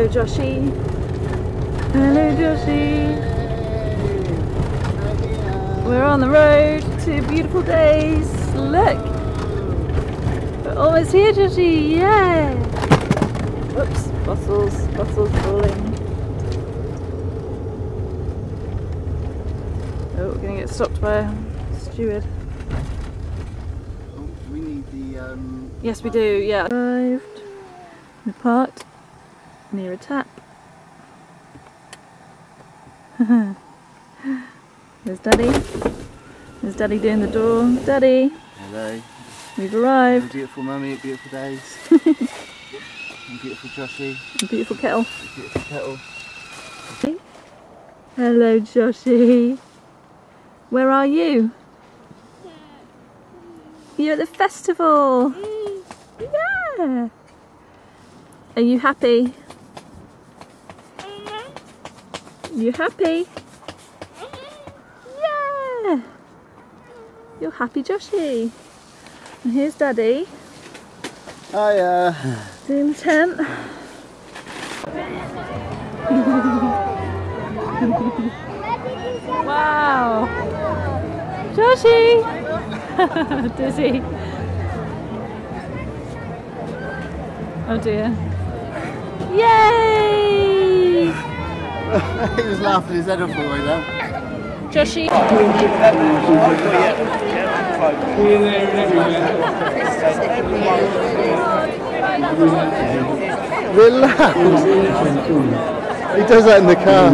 Hello, Joshie. Hello, Joshie. We're on the road to beautiful days. Look, we're almost here, Joshie. Yeah. Whoops, bottles falling. Oh, we're gonna get stopped by a steward. Oh, we need the Yes, we do. Yeah. Arrived. We parked near a tap. There's Daddy. There's Daddy doing the door. Daddy. Hello. We've arrived. Beautiful mummy, beautiful days. And beautiful Joshie. A beautiful kettle. Beautiful kettle. Hello, Joshie. Where are you? You're at the festival. Yeah. Are you happy? You happy? Yeah. You're happy, Joshie. And here's Daddy. Hiya. Doing the tent. Wow. Joshie. Dizzy. Oh dear. Yay! He was laughing his head off all the way down. Joshie. Relax. He does that in the car.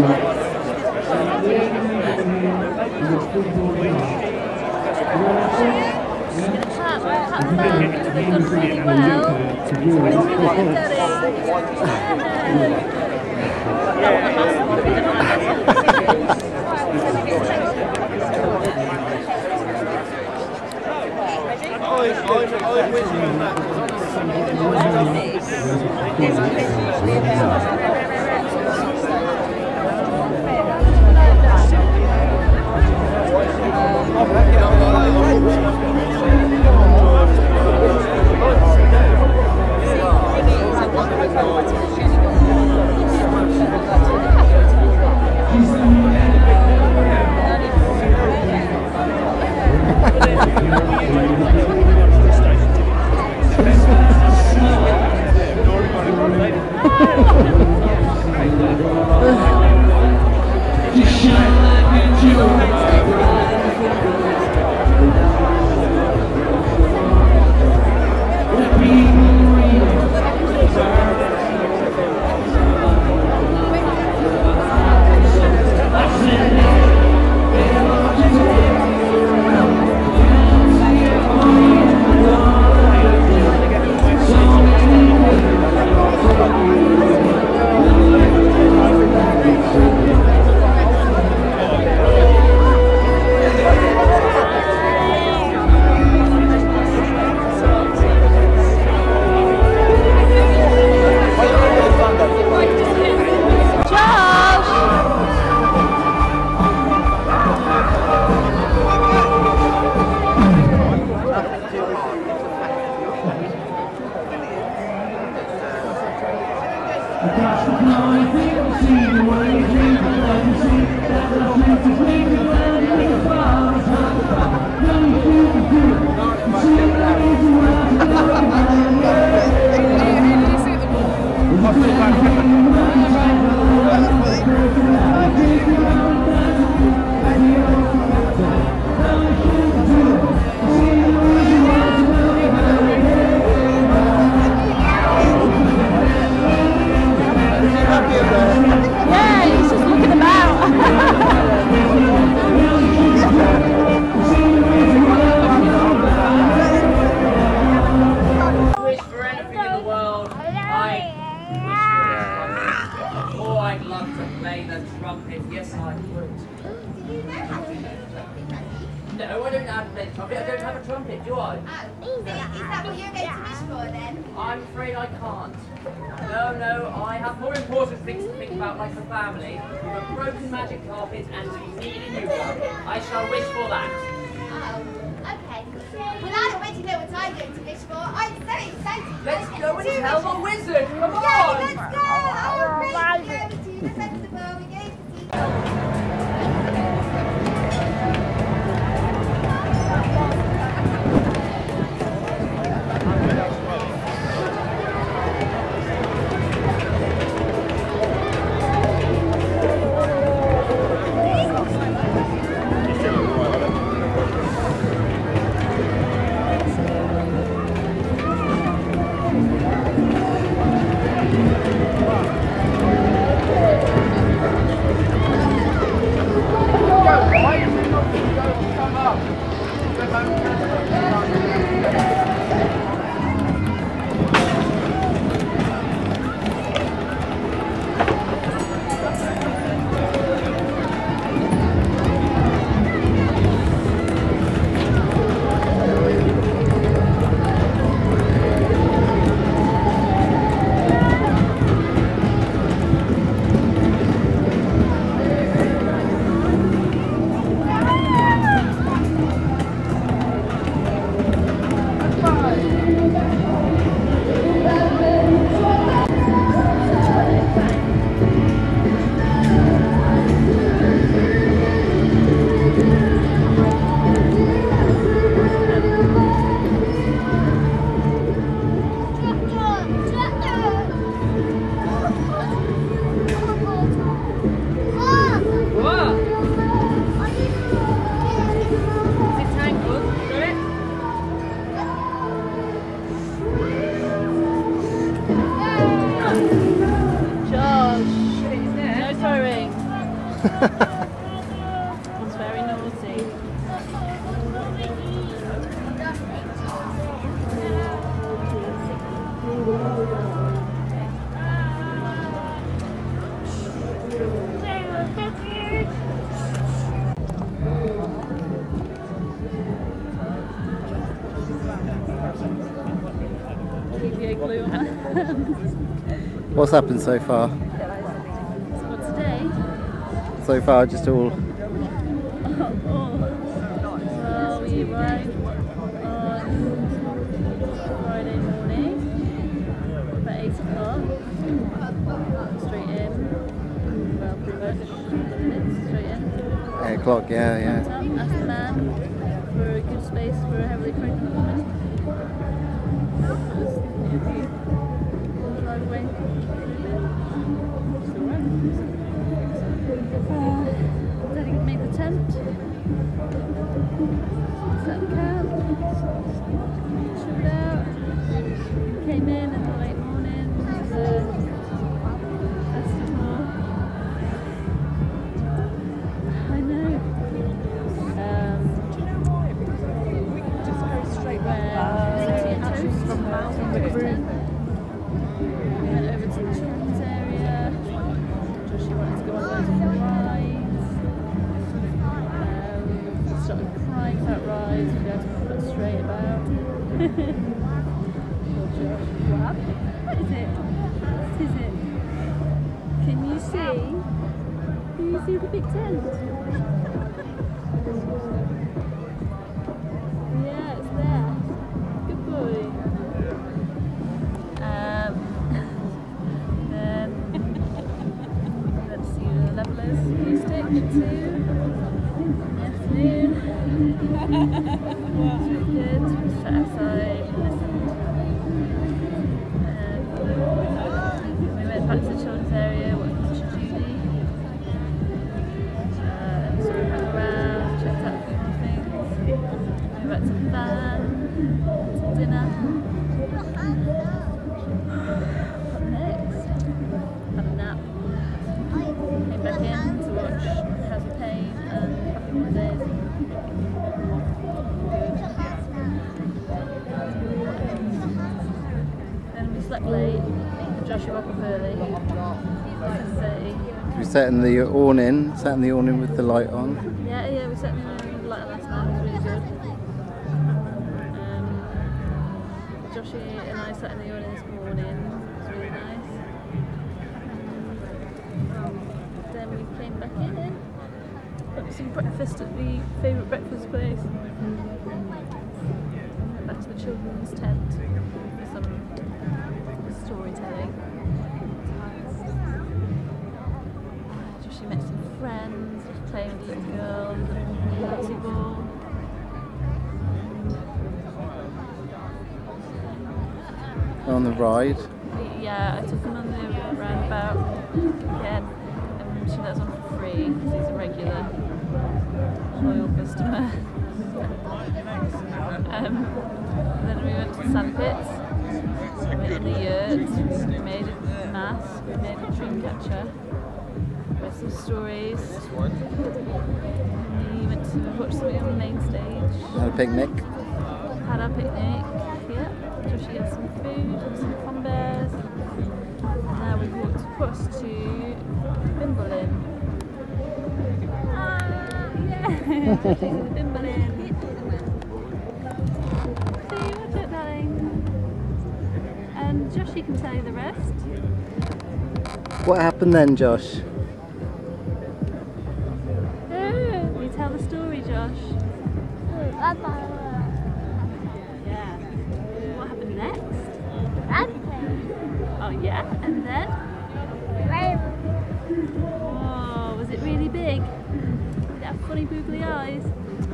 Yeah, he's just looking about. Wish for anything in the world. Oh, I'd love to play the trumpet. Yes, I would. No, I don't have to play the trumpet. I don't have a trumpet, do I? Is that what you're going to wish for then? I'm afraid I can't. No, I have more important things to think about, like the family, with a broken magic carpet and we need a new one. I shall wish for that. Oh, okay. Well, I already know what I'm going to wish for. I'm so excited. Let's go and tell the wizard. Come on. Yeah, let's go. Oh, Was very naughty. Glue on. What's happened so far? What today? So far, just all. Well, we arrived on Friday morning about 8 o'clock. Straight in. Well, pretty much 20 minutes straight in. 8 o'clock, yeah. Asked the man for a good space for a heavily pregnant woman. Driveway. Daddy made the tent. Set the camp. Chilled out. Came in the late morning to the festival. I know. We could just go straight where toast from the room. We went over to the children's area. She wanted to go on loads of rides. Started crying about rides. We had to put straight about. What is it? What is it? Can you see? Can you see the big tent? Yeah, it's there. Good boy. Then let's see the levelers acoustic too. Afternoon. It's really good. Sat outside, listened. We went back to the children's area, watched Judy. So we hung around, checked out a few more things. Went back to the van, some dinner. What next? Had a nap. Came back in to watch House of Pain and Happy Mondays. Then we slept late. Joshua woke up early. 7:30. We sat in the awning. Sat in the awning with the light on. Yeah, we sat in the light last night. It was really good. Joshie and I sat in the awning this morning. It was really nice. Then we came back in. Got some breakfast at the favourite breakfast place. Went back to the children's tent for some storytelling. Joshie met some friends, was playing with a little girl, with a party ball. On the ride. Yeah, I took him on the roundabout again, and she let us on for free because he's a regular loyal customer. Then we went to Sandpits, we went in the yurt, we made a mass, we made a dream catcher, read some stories, we went to watch something on the main stage. Had a picnic. Had our picnic, yeah. Joshie had some food and some Conbears. Now we've walked across to Bimble-Inn. Yeah! Joshie's in the Bimble-Inn. See, watch it, darling. And Joshie can tell you the rest. What happened then, Josh? You tell the story, Josh. Yeah. What happened next? Oh yeah, and then? Oh, was it really big? Did it have funny googly eyes?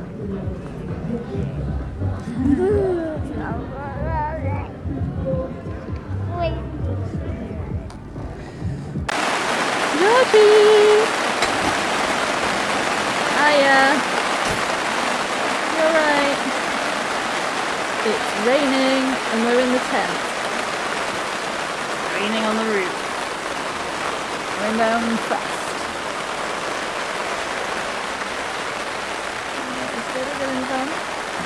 Georgie! Hiya! You're right. It's raining and we're in the tent. Raining on the roof. Going down fast. in the van.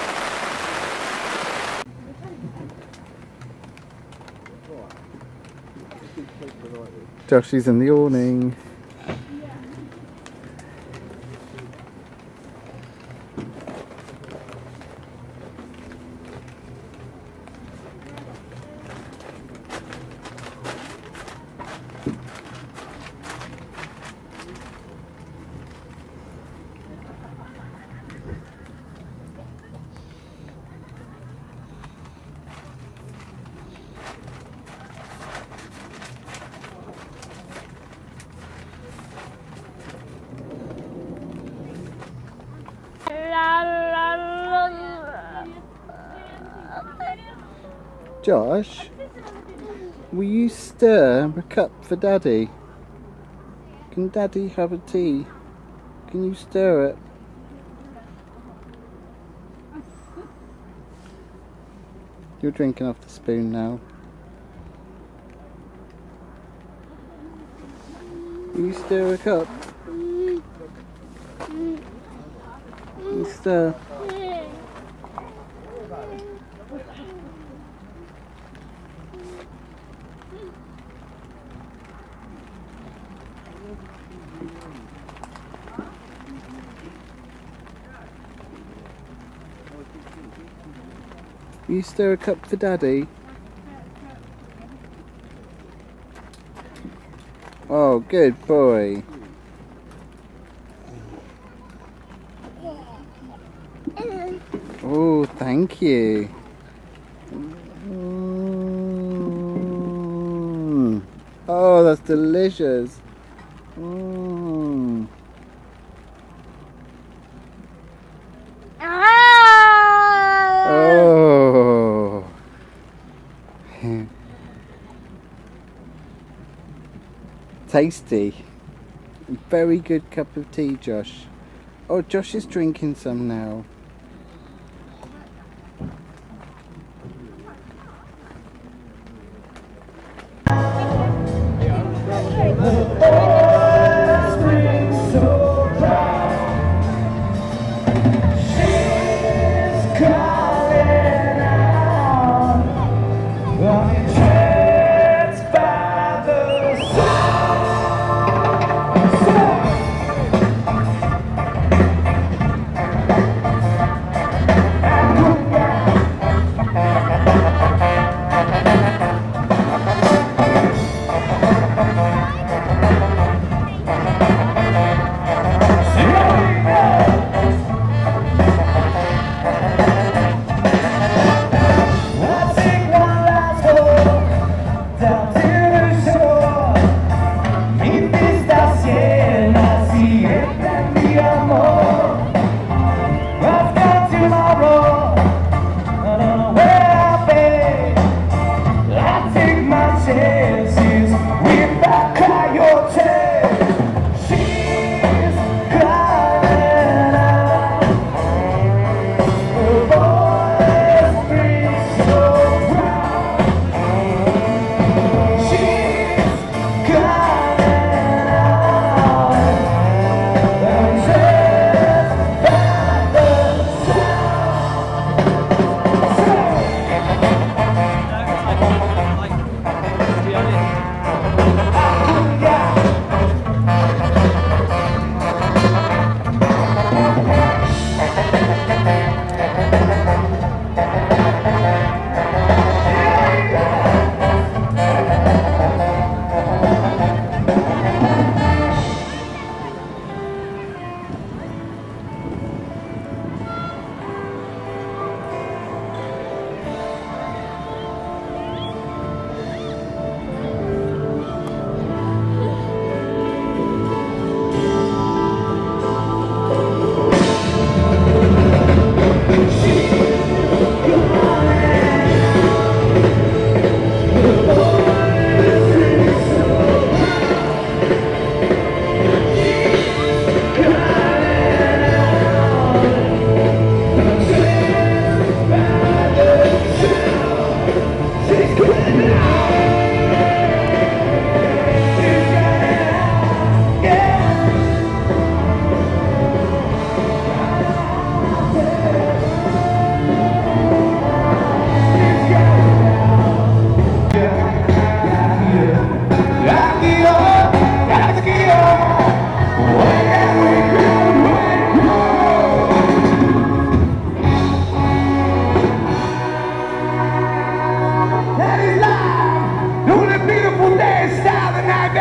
Josh is in the awning. Josh, will you stir a cup for Daddy? Can Daddy have a tea? Can you stir it? You're drinking off the spoon now. Will you stir a cup? You stir. You stir a cup for Daddy? Oh, good boy. Oh, thank you. Oh, that's delicious. Oh. Tasty. Very good cup of tea, Josh. Oh, Josh is drinking some now.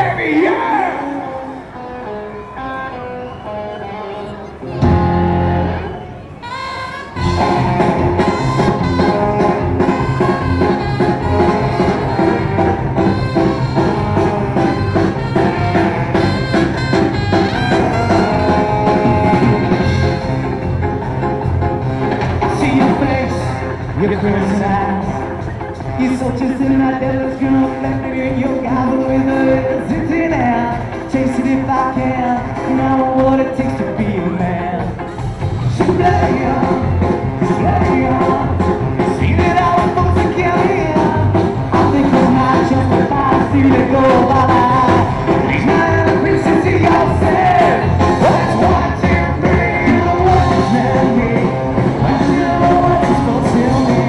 baby, yeah! You're criticized. You're so just in that devil's gonna reflect in your God with a sitting out. Chase it if I can, and I know what it takes to be a man. So play on. See that all the folks are counting. I think I'm not justified. See that go by the eye. These not the pieces to yourself. That's 1, 2, 3, and what's that mean? I know what it's supposed to tell me.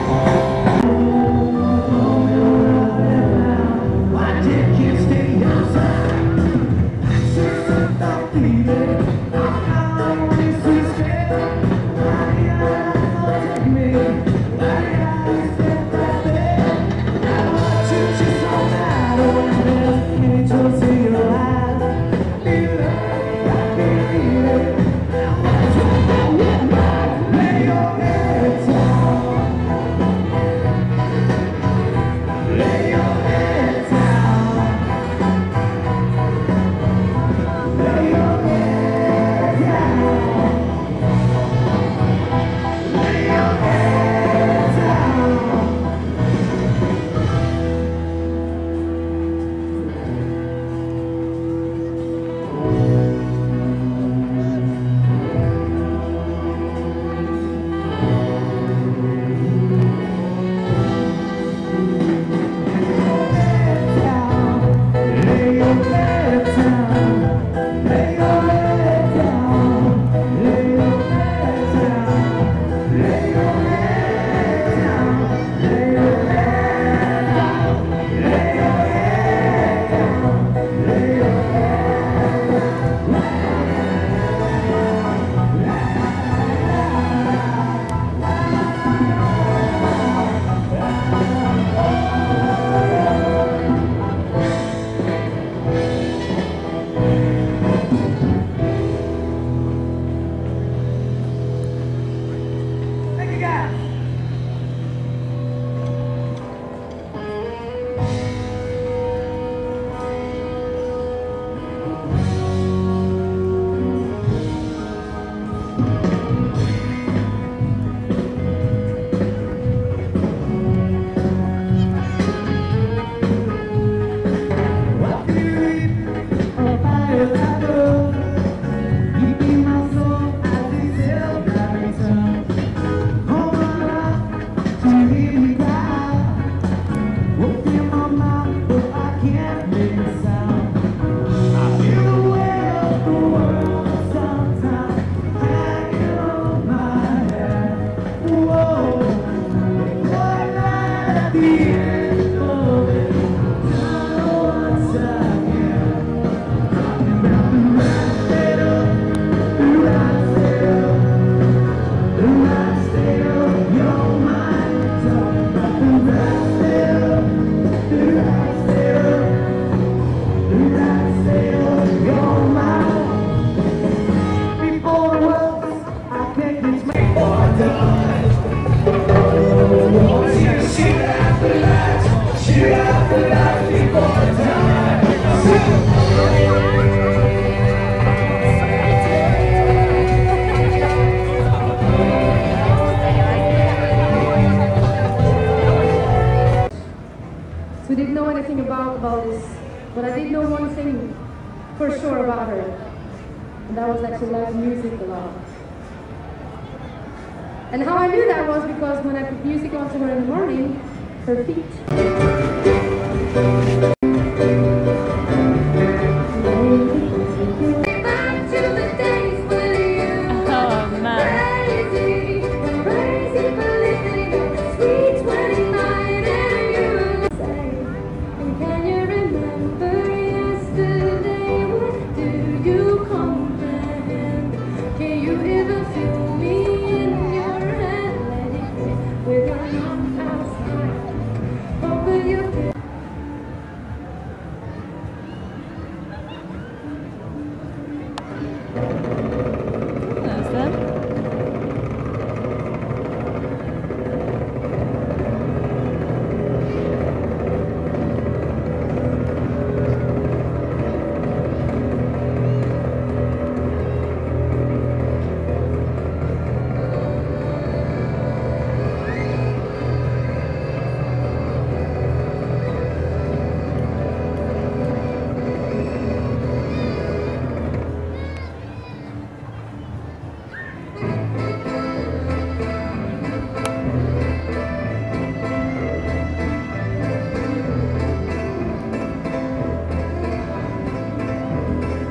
We didn't know anything about this, but I did know one thing for sure about her, and that was that she loved music a lot. And how I knew that was because when I put music on to her in the morning, her feet.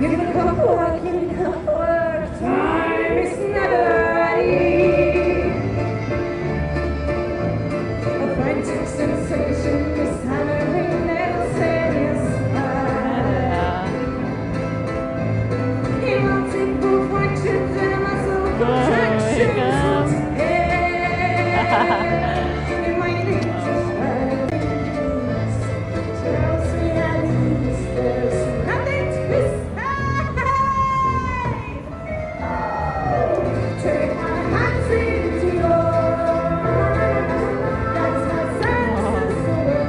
Give the cup of work, give the cup of work. Time is never ready. A frantic sensation is hammering and satisfied. Erotic perfections and muscle contractions. In my nature's face, tells me at least there's nothing to say. Take my hands into yours. That's my senses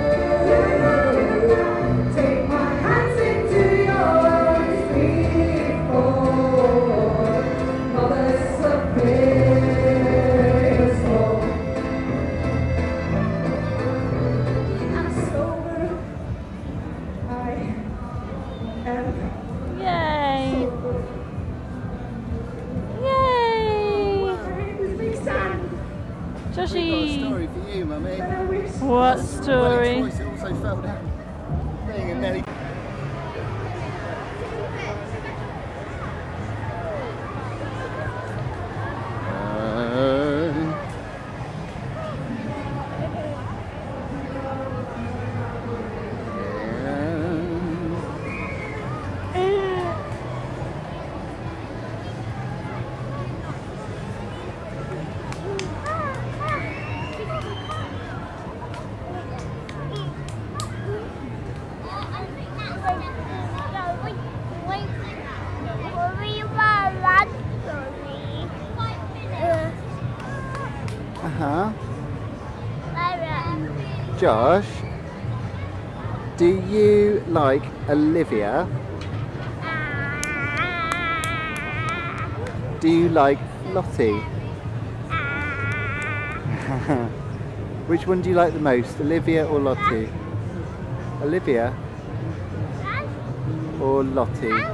away. Take my hands into yours before mothers appear small. I'm sober. I am Yay! sober. Yay! My name is Big Sam. Got a Joshi! story for you, mummy. And I wish What story? Voice also fell down. Being a Nelly. Uh-huh. Josh, do you like Olivia? Do you like Lottie? Which one do you like the most, Olivia or Lottie? Olivia or Lottie?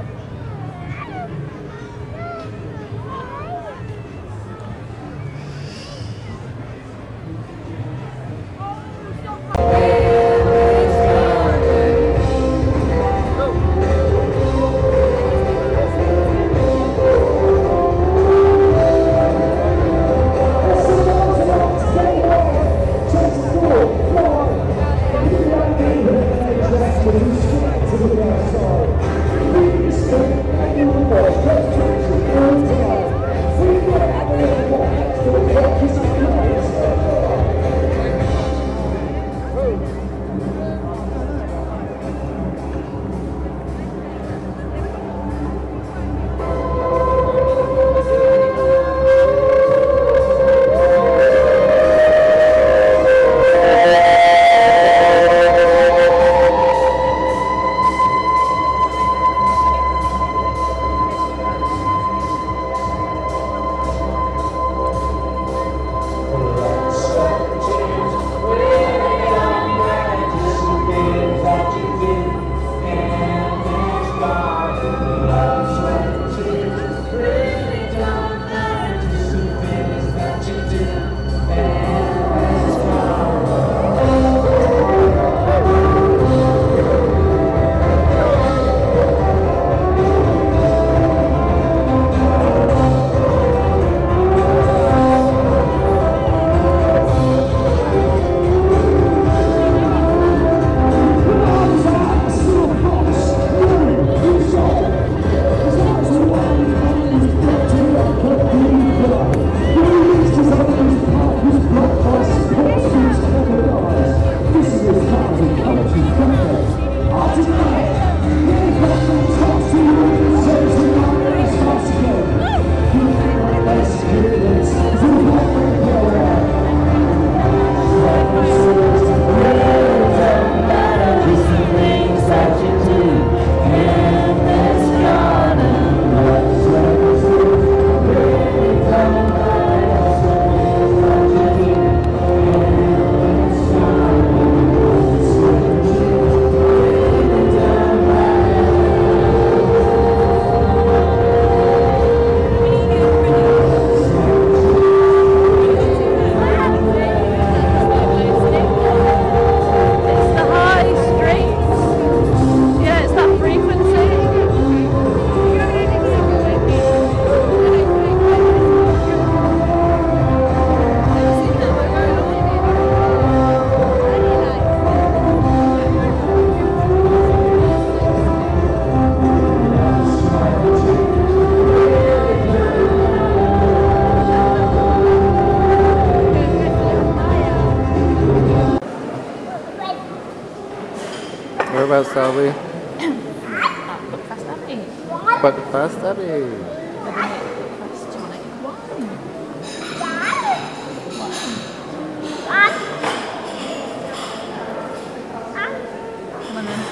Just fast, are we? Look fast, Abby. Quite fast, Abby. Maybe make it look fast. Do you want it? Come on then.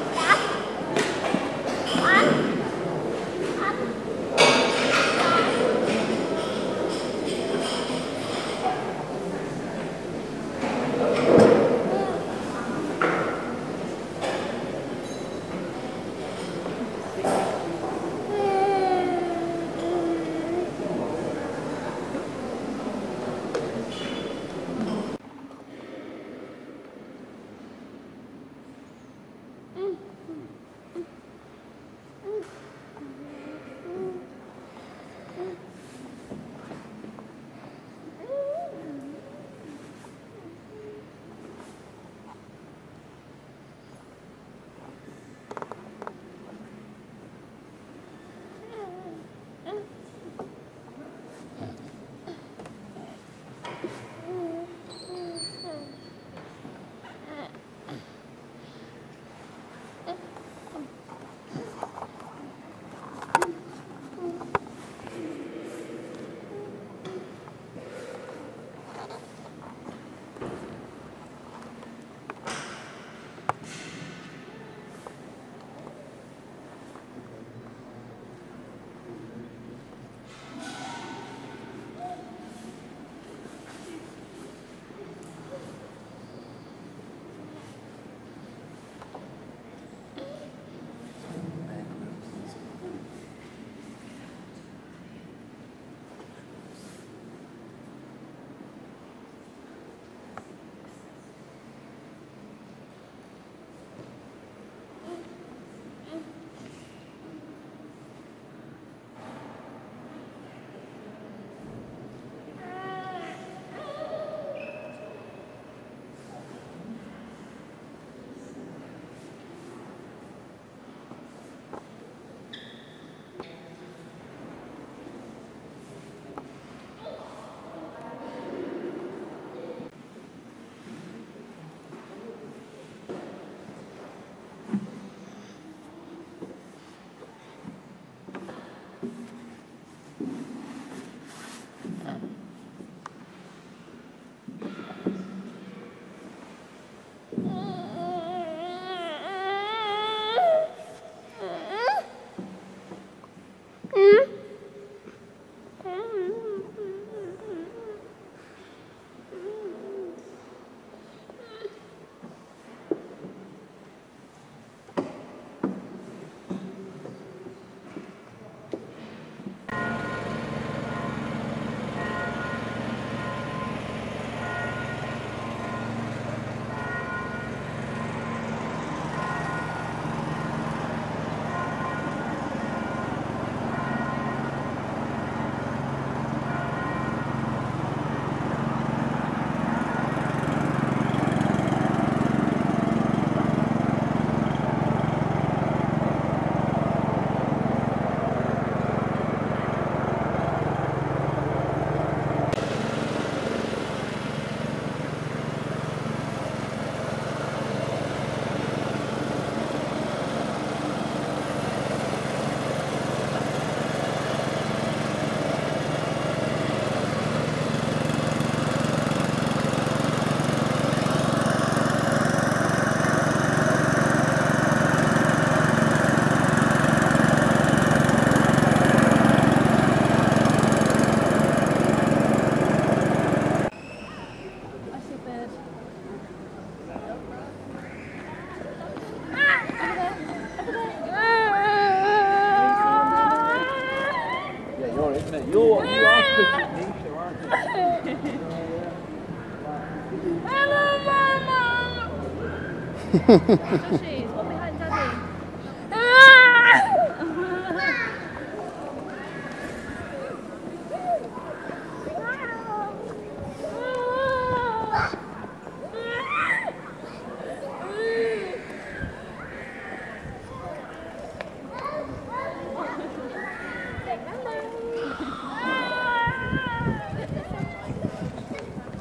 She's one behind Daddy.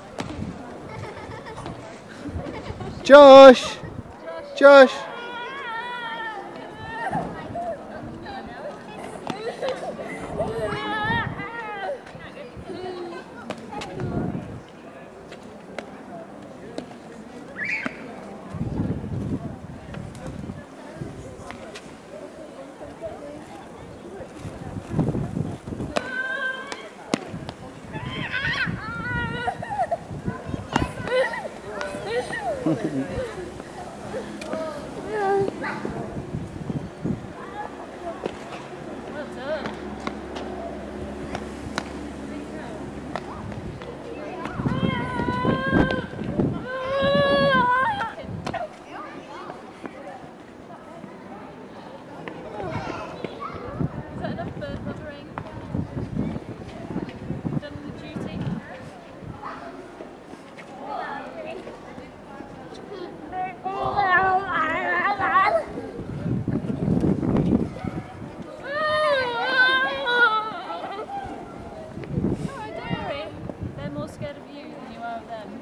Josh! Josh! Well done. Is that enough bird mothering? Done the duty? Alright, don't worry. They're more scared of you than you are of them.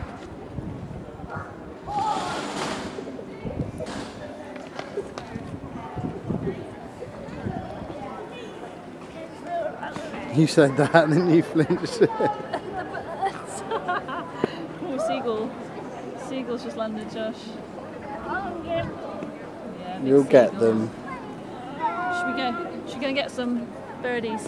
You said that and then you flinched. Oh, seagull. Seagull's just landed, Josh. Yeah, big You'll get seagull. them. Should we go? Should we go and get some birdies?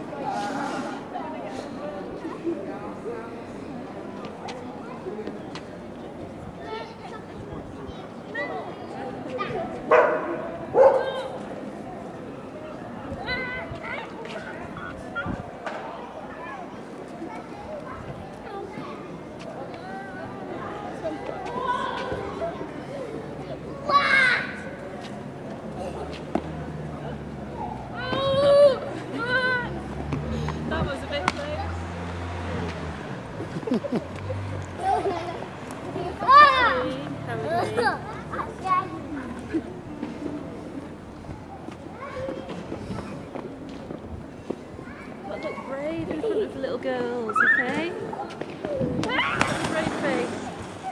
That was a bit close. But look brave in front of little girls, okay? Brave face.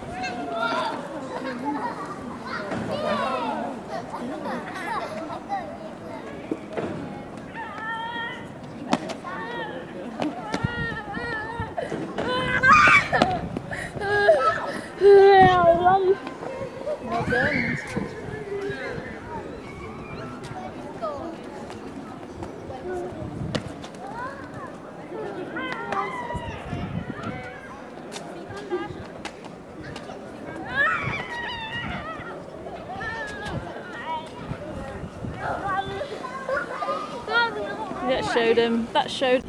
Well done. That showed him. That showed.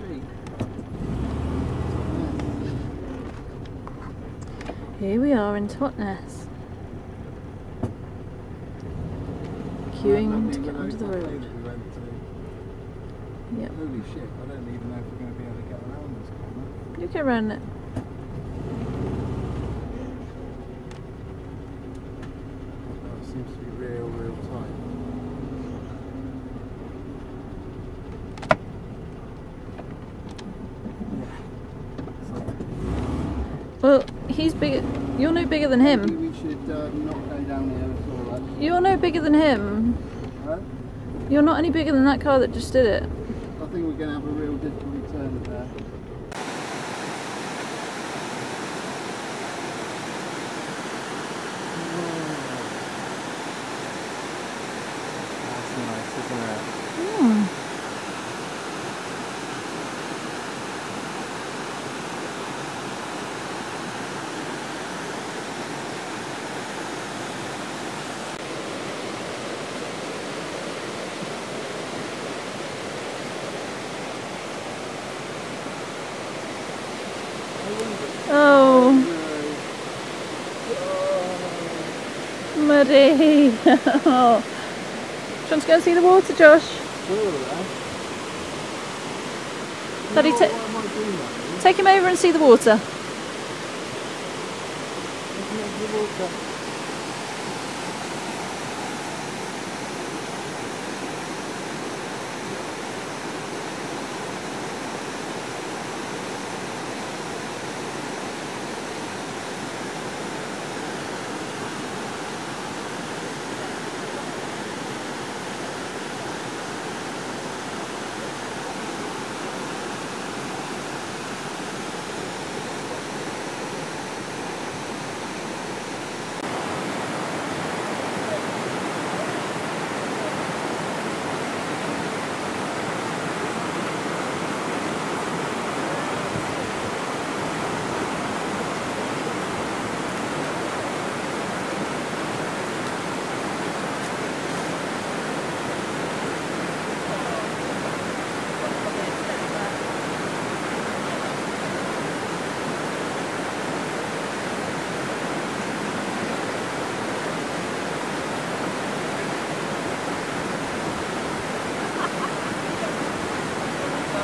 Here we are in Totnes. Queuing to get onto the road. Yep. Holy shit, I don't even know if we're going to be able to get around this corner. You get around it. Oh, it seems to be real tight. Well, he's bigger. You're no bigger than him. Maybe we should not go down here at all, actually. You're no bigger than him. Huh? You're not any bigger than that car that just did it. I think we're going to have a real difficult turn there. That's nice, isn't it? Oh, muddy. Oh. Do you want to go and see the water, Josh? Daddy, take him over and see the water.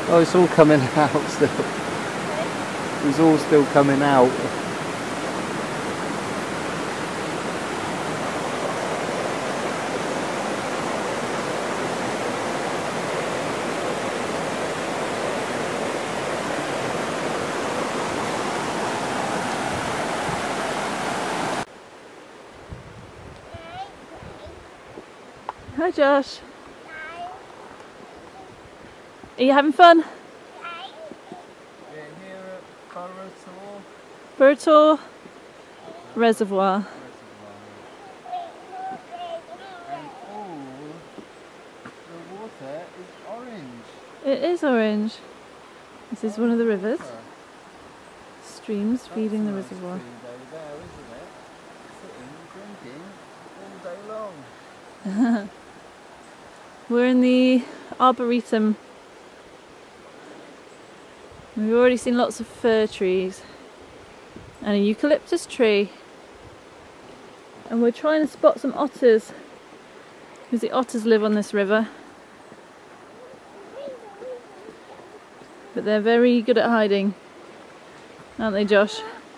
Oh, it's all coming out still. It's all still coming out. Hi Josh. Are you having fun? We're here at Burrator Reservoir. And all the water is orange. It is orange. This is one of the rivers. Streams feeding the reservoir. There, isn't it? Sitting, drinking all day long. We're in the Arboretum. We've already seen lots of fir trees and a eucalyptus tree. And we're trying to spot some otters because the otters live on this river. But they're very good at hiding, aren't they, Josh?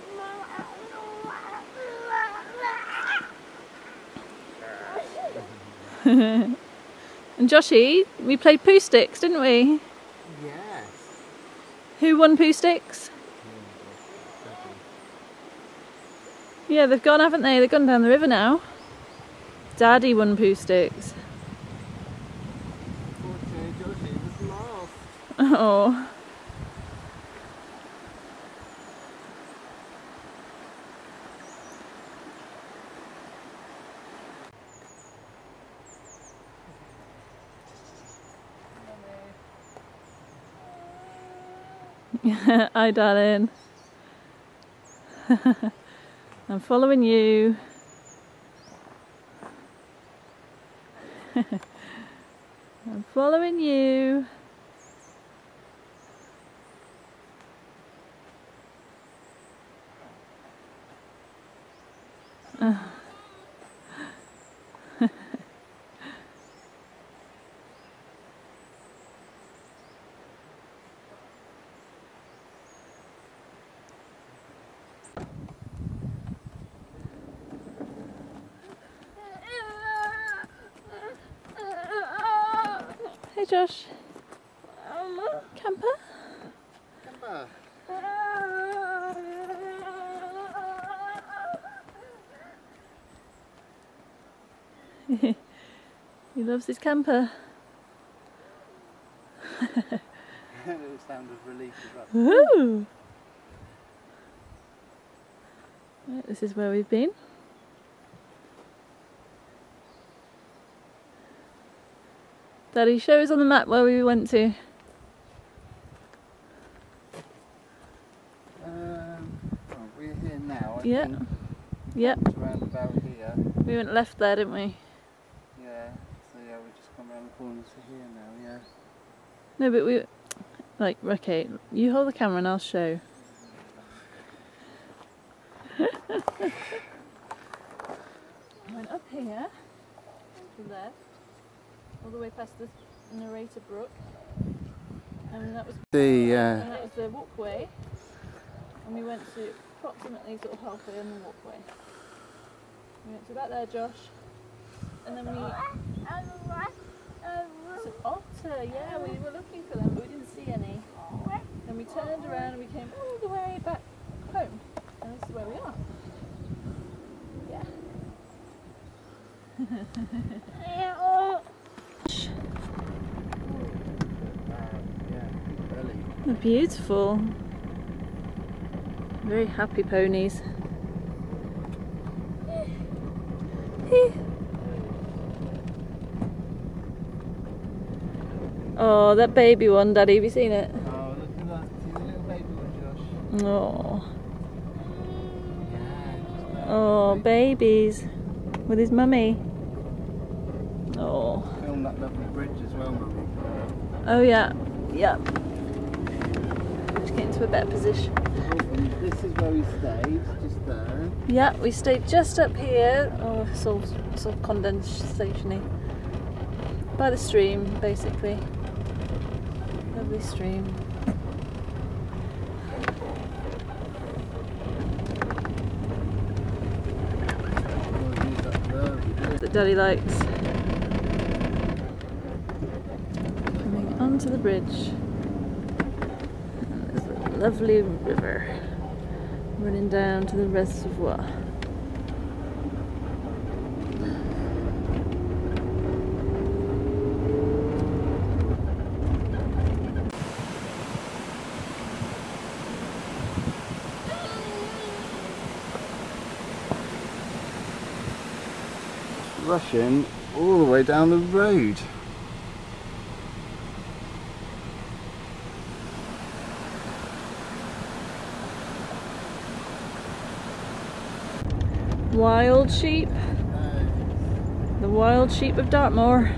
And Joshy, we played Pooh Sticks, didn't we? Yes. Who won Pooh Sticks? Yeah, they've gone, haven't they? They've gone down the river now. Daddy won Pooh Sticks. Unfortunately, Joshi was lost. Oh. Hi, darling. I'm following you. I'm following you. Hey Josh. Camper? Camper. He loves his camper. The sound of relief is up. Ooh. Right, this is where we've been. Daddy, show us on the map where we went to. Well, we're here now. I Yeah. think. Yep. It's around about here. We went left there, didn't we? Yeah. So yeah, we just come around the corner to here now. Yeah. No, but we... Like, okay, you hold the camera and I'll show. Went up here, to the left, all the way past the Narrator Brook, and that was the walkway, and we went to approximately sort of halfway on the walkway. We went to about there, Josh, and then we... It's an otter, yeah, we were looking for them but we didn't see any. Then we turned around and we came all the way back home, and this is where we are. Yeah. They're beautiful. Very happy ponies. Oh, that baby one, Daddy, have you seen it? Oh, look at that. See the little baby one, Josh? Oh, Yeah. oh, babies with his mummy. Oh, Film that lovely bridge as well, Mummy. oh yeah, yeah. Let's get into a better position. And this is where we stayed, just there. Yeah, we stayed just up here. Oh, it's all sort of condensation-y. By the stream, basically. Lovely stream. That Daddy likes. Coming onto the bridge. And there's a lovely river running down to the reservoir. Rushing all the way down the road. Wild sheep. The wild sheep of Dartmoor.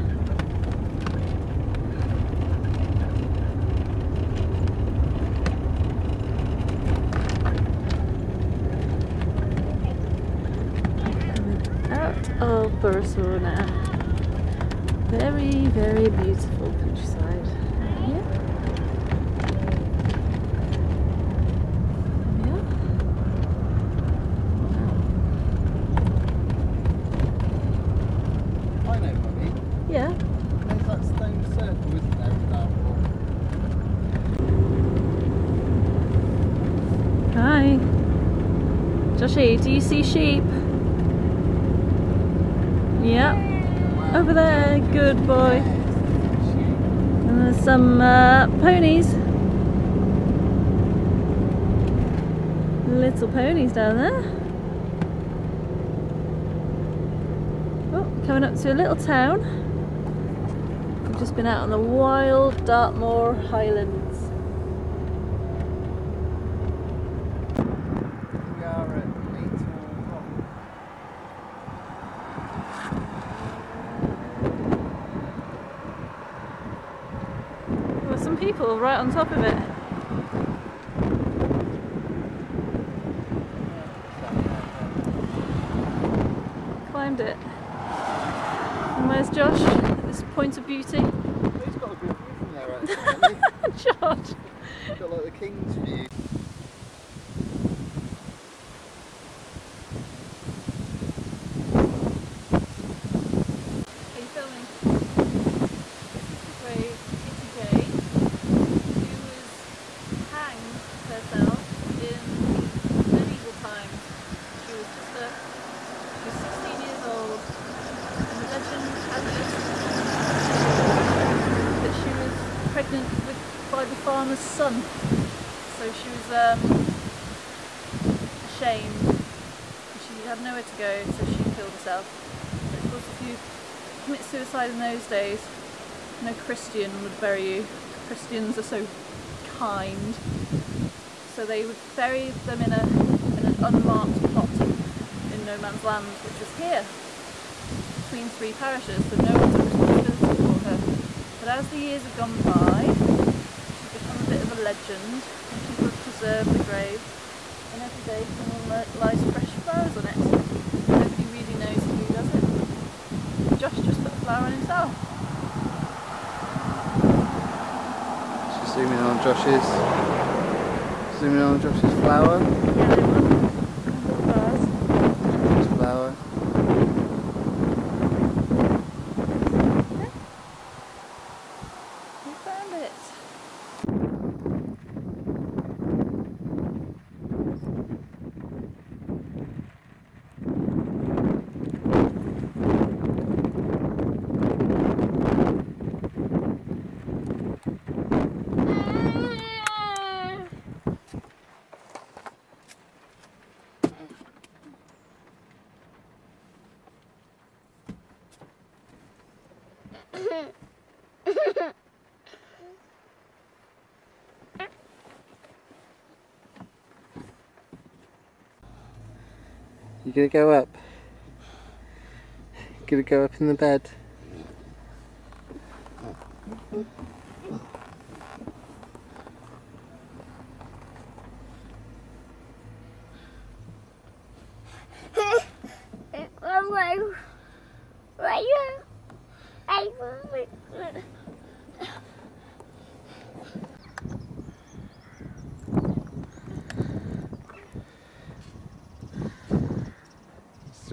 Of Bursaw now. Very, very beautiful countryside. Yeah. Yeah. I know, Mummy. Yeah. There's that stone circle, isn't there, in Dartmoor? Hi. Joshy, do you see sheep? Yeah. Over there, good boy. And there's some ponies. Little ponies down there. Oh, coming up to a little town. We've just been out on the wild Dartmoor Highlands. We are at 8 o'clock. There's some people right on top of it. Climbed it. And where's Josh at this point of beauty? He's got a good view from there, actually. Josh! He's got like the King's view. Are you filming? Wait, Kitty Jane, who was hanged herself in medieval times. She was 16 years old, and the legend has it that she was pregnant by the farmer's son. So she was ashamed. She had nowhere to go, so she killed herself. But of course, if you commit suicide in those days, no Christian would bury you. Christians are so kind. So they would bury them in an unmarked plot in no man's land, which was here, between 3 parishes, so no one took responsibility for her. But as the years have gone by, she's become a bit of a legend, and people have preserved the grave, and every day someone lies fresh flowers on it. Nobody really knows who does it. Josh just put a flower on himself. She's zooming on Josh's. Zooming on Josh's flower. Yellow one. Little flowers. Josh's flower. We found it. You gonna go up? Gonna go up in the bed?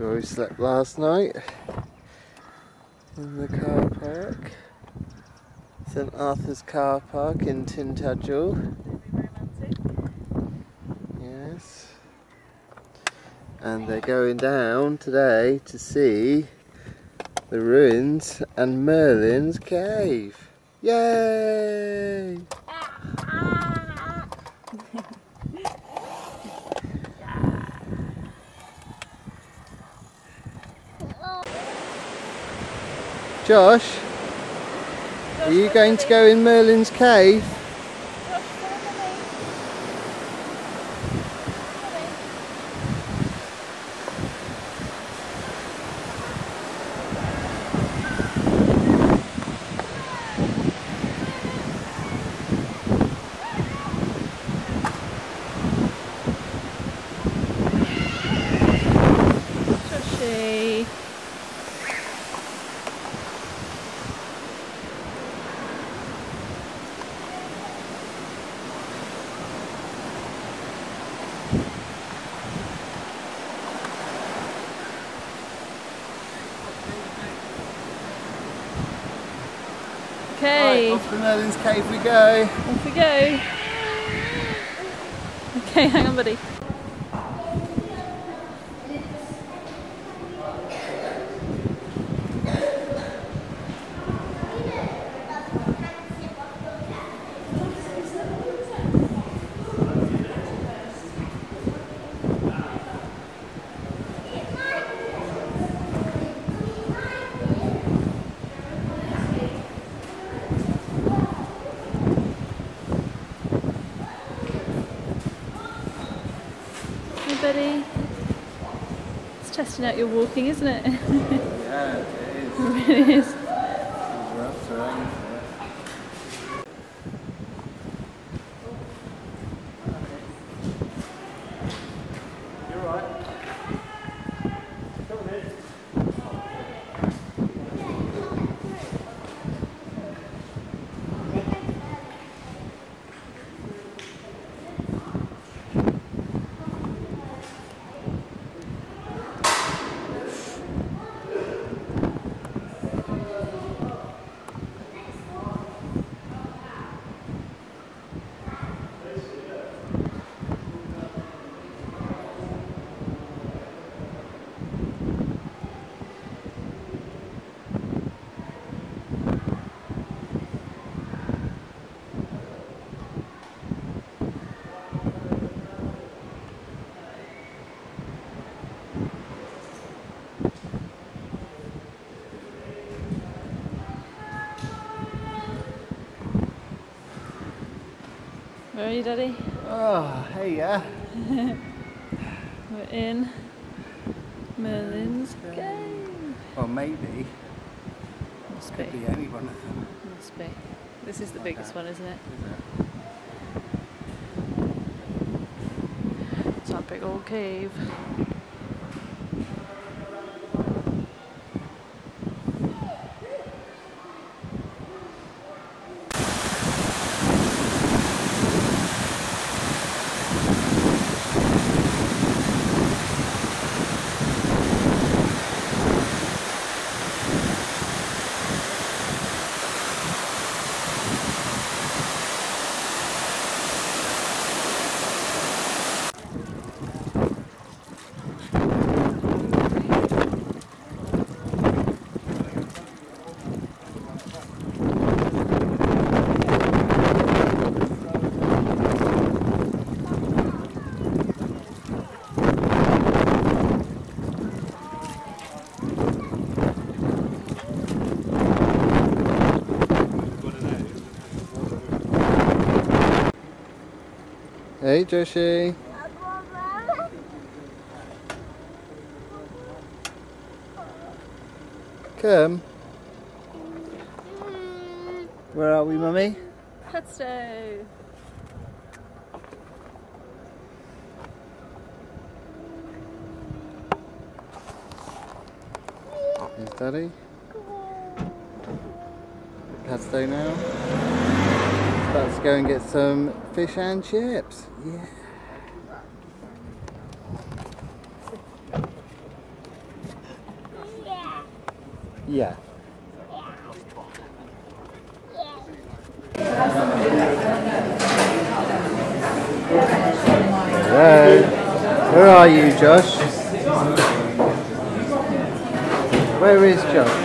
where we slept last night. In the car park. St Arthur's car park in Tintagel. Yes. And they're going down today to see the ruins and Merlin's cave. Yay! Josh, are you going to go in Merlin's cave? Joshy. Okay, Right, off to Merlin's cave we go. off we go. Okay, hang on, buddy. Hey, buddy. It's testing out your walking, isn't it? Yeah, it is. It really is. Rough terrain for it. You're right. Come on in. Where are you, Daddy? Oh, hey, yeah. We're in Merlin's cave. Well, maybe. Must be. Could be any one of them. Must be. This is the biggest one, isn't it? It's our big old cave. Hey, Joshi. Come. Where are we, Mummy? Petstow. Here's Daddy. Petstow now. Let's go and get some fish and chips. Yeah. Yeah. Hello. Where are you, Josh? Where is Josh?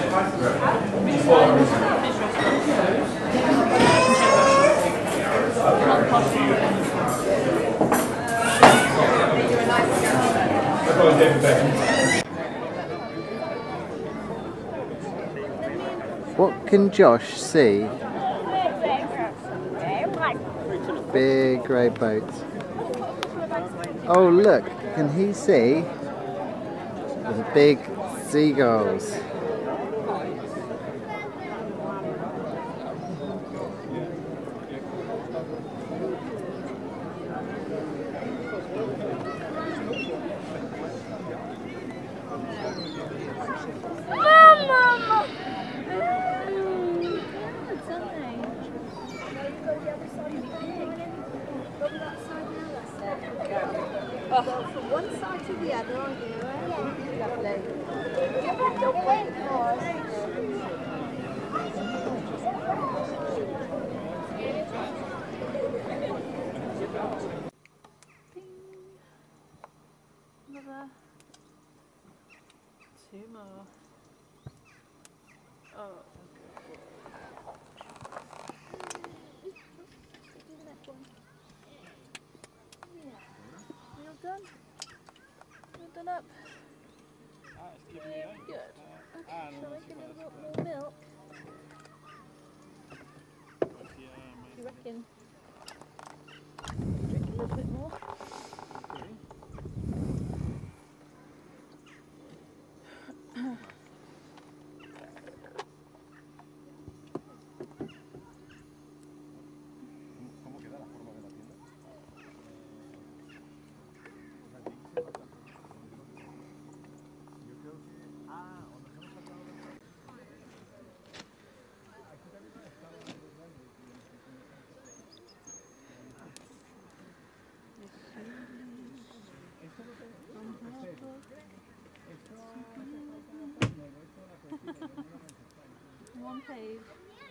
What can Josh see? Big grey boats. Oh look, can he see the big seagulls? From one side to the other, aren't you? Lovely. Give us your weight for us. Another 2 more. Oh, Do the next one. you're done. You're done up. Good. Okay, shall I give it a little more milk? Do you reckon? Drink a little bit more? One page.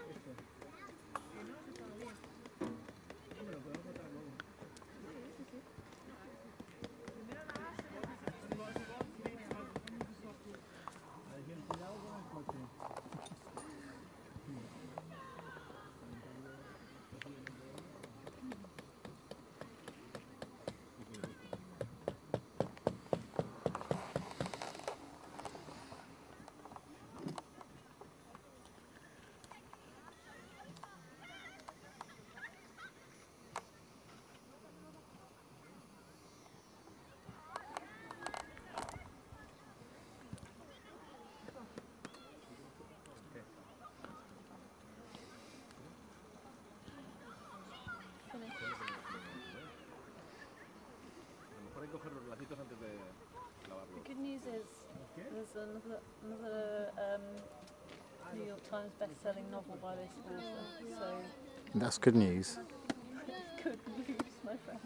The good news is there's another New York Times best-selling novel by this author, so That's good news. it's good news, my friend.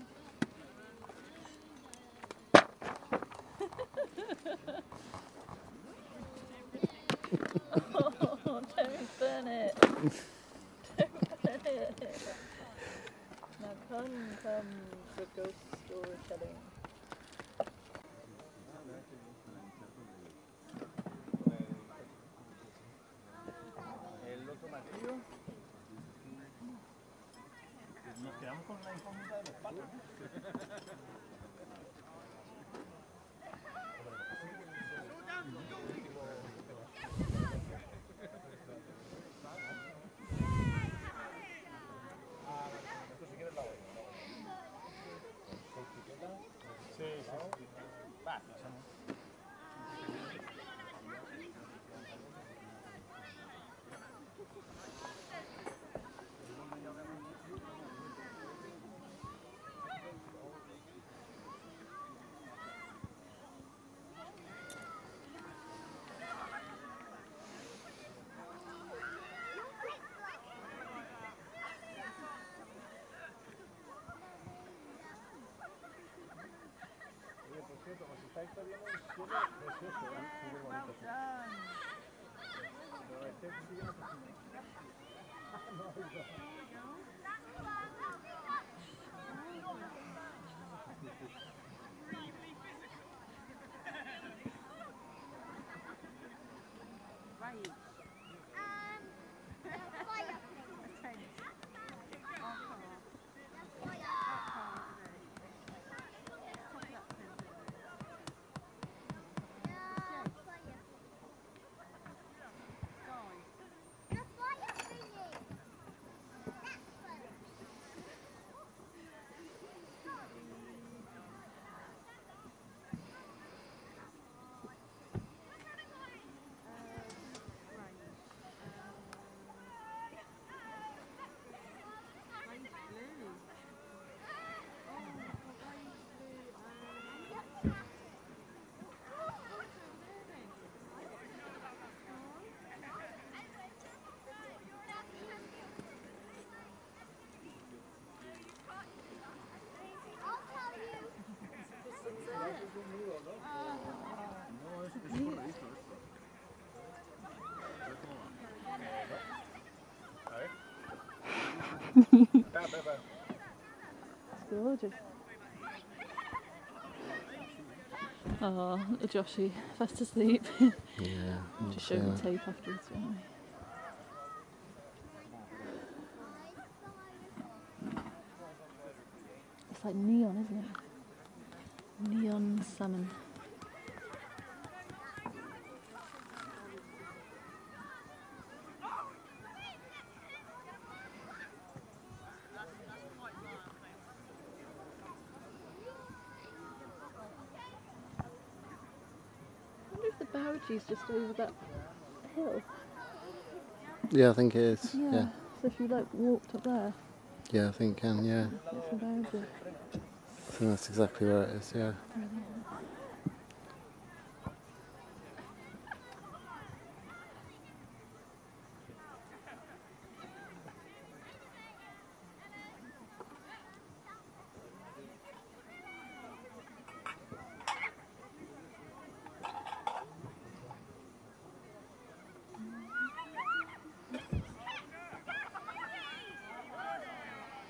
Oh, don't burn it. Don't burn it. Now come for ghost storytelling. Nos quedamos con la incógnita de los patos. Sí, sí. Va, pasamos. Por cierto, os estáis perdiendo un cielo precioso, súper bonito. Gorgeous. Oh, little Joshy, fast asleep. Yeah. Just show the tape afterwards, won't we? It's like neon, isn't it? Neon salmon. I wonder if the Barragee's just over that hill. Yeah, I think it is. Yeah. So if you like walked up there, Yeah, I think you can, yeah. it's the Barragee. I think that's exactly where it is, yeah.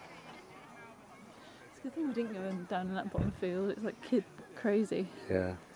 It's a good thing we didn't go down in that bottom field. It's like kid crazy. Yeah.